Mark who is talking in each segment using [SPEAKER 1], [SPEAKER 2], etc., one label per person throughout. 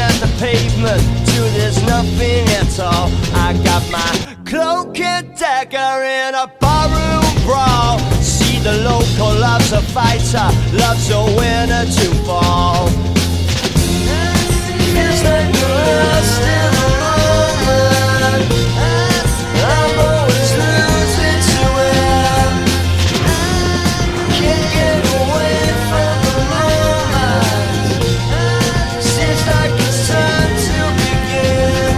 [SPEAKER 1] and the pavement till there's nothing at all. I got my cloak and dagger in a barroom brawl. See the local loves a fighter, loves a winner to fall. Feels like you're lost in the moment. I'm always losing to it. Can't get away from the moment. Seems like it's time to begin.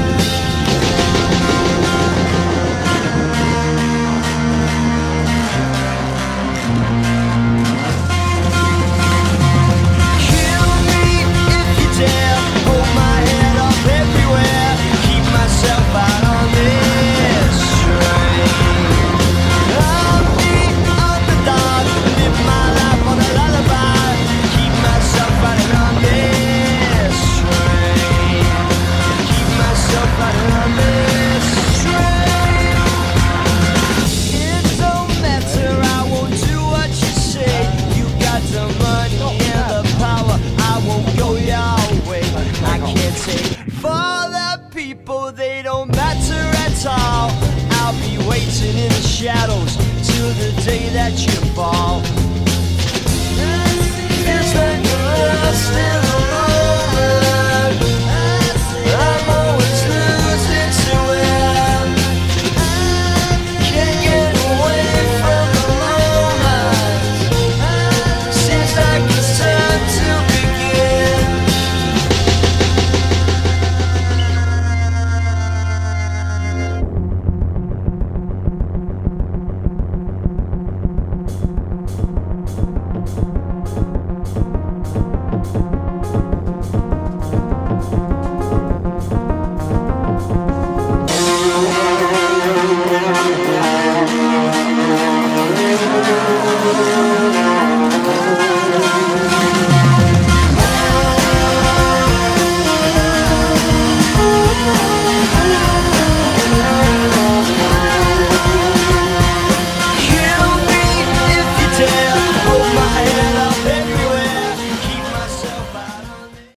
[SPEAKER 1] Kill me if you dare. Hold my head up everywhere. Keep myself out on this train. I'm the underdog. Live my life on a lullaby. Keep myself running on this train. Keep myself running on this train. It don't matter, I won't do what you say. You got the money and the power, I won't go your way. I can't take for the people, they don't matter at all. I'll be waiting in the shadows till the day that you